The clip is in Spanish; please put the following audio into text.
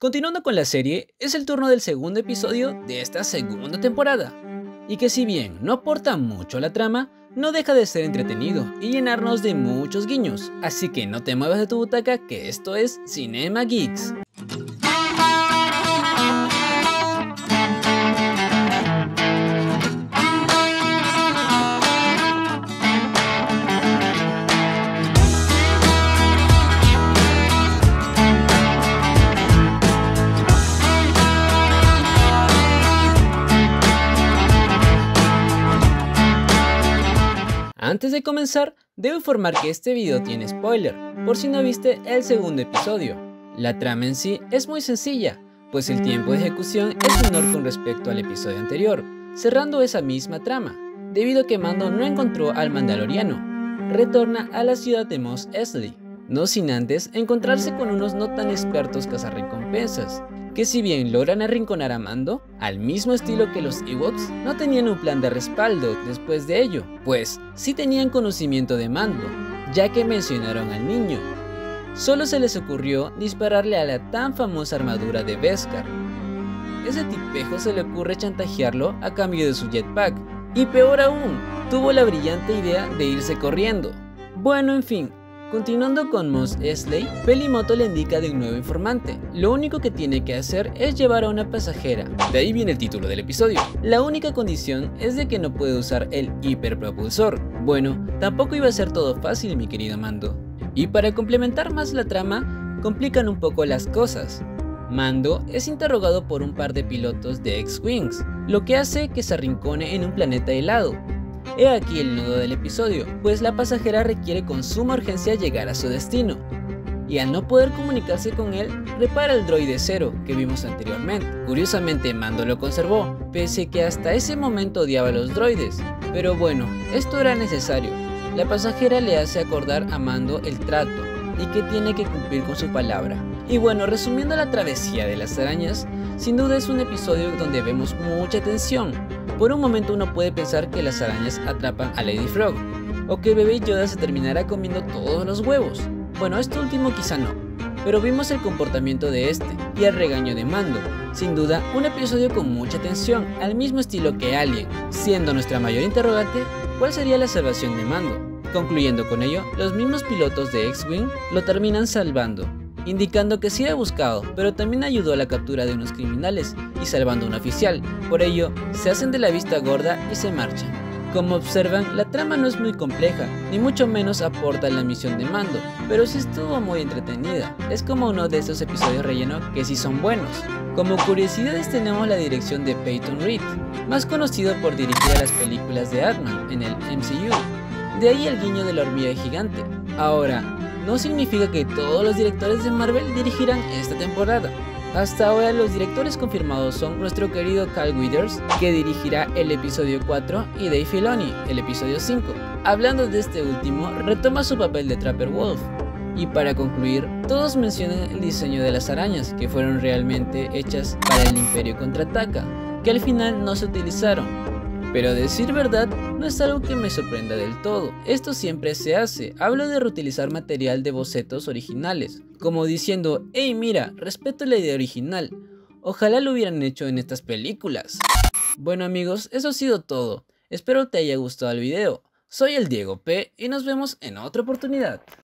Continuando con la serie, es el turno del segundo episodio de esta segunda temporada, y que si bien no aporta mucho a la trama, no deja de ser entretenido y llenarnos de muchos guiños, así que no te muevas de tu butaca que esto es Cinema Geeks. Antes de comenzar, debo informar que este video tiene spoiler, por si no viste el segundo episodio. La trama en sí es muy sencilla, pues el tiempo de ejecución es menor con respecto al episodio anterior, cerrando esa misma trama, debido a que Mando no encontró al Mandaloriano. Retorna a la ciudad de Mos Eisley, no sin antes encontrarse con unos no tan expertos cazarrecompensas, que si bien logran arrinconar a Mando, al mismo estilo que los Ewoks, no tenían un plan de respaldo después de ello, pues sí tenían conocimiento de Mando, ya que mencionaron al niño. Solo se les ocurrió dispararle a la tan famosa armadura de Beskar. Ese tipejo se le ocurre chantajearlo a cambio de su jetpack, y peor aún, tuvo la brillante idea de irse corriendo. Bueno, en fin. Continuando con Mos Eisley, Pelimoto le indica de un nuevo informante. Lo único que tiene que hacer es llevar a una pasajera. De ahí viene el título del episodio. La única condición es de que no puede usar el hiperpropulsor. Bueno, tampoco iba a ser todo fácil, mi querido Mando. Y para complementar más la trama, complican un poco las cosas. Mando es interrogado por un par de pilotos de X-Wings, lo que hace que se arrincone en un planeta helado. He aquí el nudo del episodio, pues la pasajera requiere con suma urgencia llegar a su destino, y al no poder comunicarse con él, repara el droide Zero que vimos anteriormente. Curiosamente Mando lo conservó, pese que hasta ese momento odiaba a los droides, pero bueno, esto era necesario. La pasajera le hace acordar a Mando el trato, y que tiene que cumplir con su palabra. Y bueno, resumiendo la travesía de las arañas, sin duda es un episodio donde vemos mucha tensión. Por un momento uno puede pensar que las arañas atrapan a Lady Frog, o que Bebé Yoda se terminará comiendo todos los huevos. Bueno, esto último quizá no, pero vimos el comportamiento de este y el regaño de Mando. Sin duda, un episodio con mucha tensión, al mismo estilo que Alien, siendo nuestra mayor interrogante, ¿cuál sería la salvación de Mando? Concluyendo con ello, los mismos pilotos de X-Wing lo terminan salvando, indicando que sí era buscado, pero también ayudó a la captura de unos criminales y salvando a un oficial. Por ello, se hacen de la vista gorda y se marchan. Como observan, la trama no es muy compleja, ni mucho menos aporta la misión de Mando, pero sí estuvo muy entretenida. Es como uno de esos episodios relleno que sí son buenos. Como curiosidades tenemos la dirección de Peyton Reed, más conocido por dirigir a las películas de Ant-Man en el MCU. De ahí el guiño de la hormiga gigante. Ahora, no significa que todos los directores de Marvel dirigirán esta temporada. Hasta ahora los directores confirmados son nuestro querido Carl Weathers, que dirigirá el episodio 4, y Dave Filoni, el episodio 5. Hablando de este último, retoma su papel de Trapper Wolf. Y para concluir, todos mencionan el diseño de las arañas, que fueron realmente hechas para el Imperio Contraataca, que al final no se utilizaron. Pero a decir verdad, no es algo que me sorprenda del todo, esto siempre se hace, hablo de reutilizar material de bocetos originales, como diciendo, hey mira, respeto la idea original, ojalá lo hubieran hecho en estas películas. Bueno amigos, eso ha sido todo, espero te haya gustado el video, soy el Diego P y nos vemos en otra oportunidad.